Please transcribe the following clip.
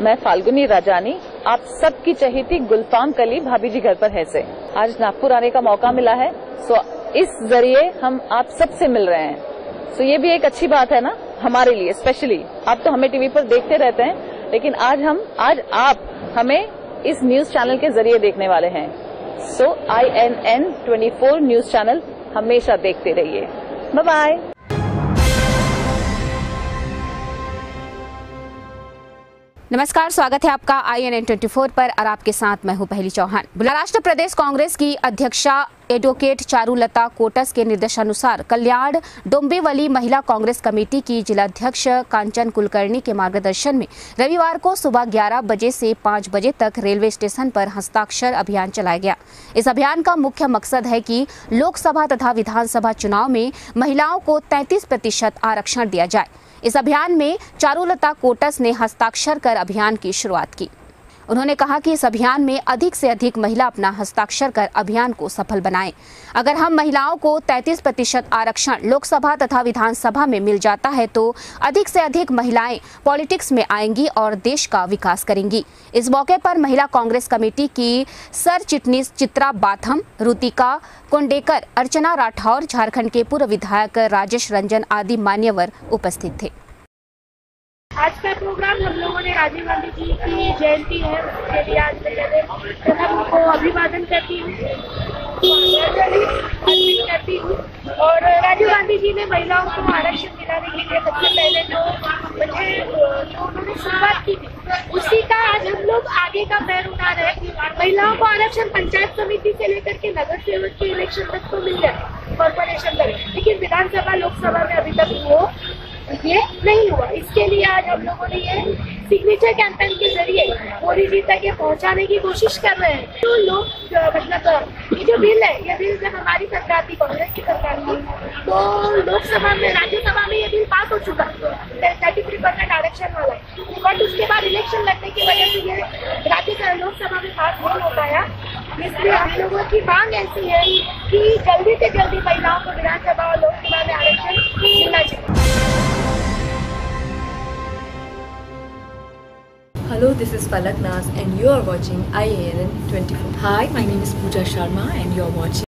मैं फाल्गुनी राजानी, आप सबकी चहेती गुलफाम कली भाभी जी घर पर है से आज नागपुर आने का मौका मिला है। सो इस जरिए हम आप सबसे मिल रहे हैं। सो ये भी एक अच्छी बात है ना हमारे लिए स्पेशली। आप तो हमें टीवी पर देखते रहते हैं, लेकिन आज आप हमें इस न्यूज चैनल के जरिए देखने वाले हैं। सो INN 24 न्यूज चैनल हमेशा देखते रहिए। Bye bye. नमस्कार, स्वागत है आपका INN 24 पर और आपके साथ मैं हूं पहली चौहान। महाराष्ट्र प्रदेश कांग्रेस की अध्यक्षा एडवोकेट चारुलता कोटस के निर्देशानुसार कल्याण डोंबिवली महिला कांग्रेस कमेटी की जिलाध्यक्ष कांचन कुलकर्णी के मार्गदर्शन में रविवार को सुबह 11 बजे से 5 बजे तक रेलवे स्टेशन पर हस्ताक्षर अभियान चलाया गया। इस अभियान का मुख्य मकसद है कि लोकसभा तथा विधानसभा चुनाव में महिलाओं को 33% आरक्षण दिया जाए। इस अभियान में चारुलता कोटस ने हस्ताक्षर कर अभियान की शुरुआत की। उन्होंने कहा कि इस अभियान में अधिक से अधिक महिला अपना हस्ताक्षर कर अभियान को सफल बनाएं। अगर हम महिलाओं को 33% आरक्षण लोकसभा तथा विधानसभा में मिल जाता है तो अधिक से अधिक महिलाएं पॉलिटिक्स में आएंगी और देश का विकास करेंगी। इस मौके पर महिला कांग्रेस कमेटी की सर चिटनीस चित्रा बाथम, रुतिका कोंडेकर, अर्चना राठौर, झारखंड के पूर्व विधायक राजेश रंजन आदि मान्यवर उपस्थित थे। आज का प्रोग्राम हम लोगों ने राजीव गांधी जी की जयंती है, उसके लिए आज मैं प्रथम उनको अभिवादन करती हूँ, करती हूँ। और राजीव गांधी जी ने महिलाओं को आरक्षण दिलाने के लिए सबसे पहले जो उन्होंने शुरुआत की थी, उसी का आज हम लोग आगे का पैर उठा रहे हैं। महिलाओं को आरक्षण पंचायत समिति से लेकर के नगर सेवक के इलेक्शन तक तो मिल जाए, कॉर्पोरेशन तक, लेकिन विधानसभा लोकसभा में अभी तक वो ये नहीं हुआ। इसके लिए आज हम लोगों ने ये सिग्नेचर कैंपेन के जरिए मोदी जी तक ये पहुंचाने की कोशिश कर रहे हैं। तो लोग मतलब ये जो बिल है, ये बिल जब हमारी सरकार थी, कांग्रेस की सरकार थी, तो लोकसभा में, राज्यसभा में ये बिल पास हो चुका 33% आरक्षण वाला, बट उसके बाद इलेक्शन लगने की वजह से ये लोकसभा में पास नहीं हो पाया। इसलिए हम लोगों की मांग ऐसी है कि जल्दी से जल्दी महिलाओं को विधानसभा और लोकसभा में आरक्षण मिलना चाहिए। Hello, this is Palak Nas and you are watching INN 24. Hi, my name is Pooja Sharma and you are watching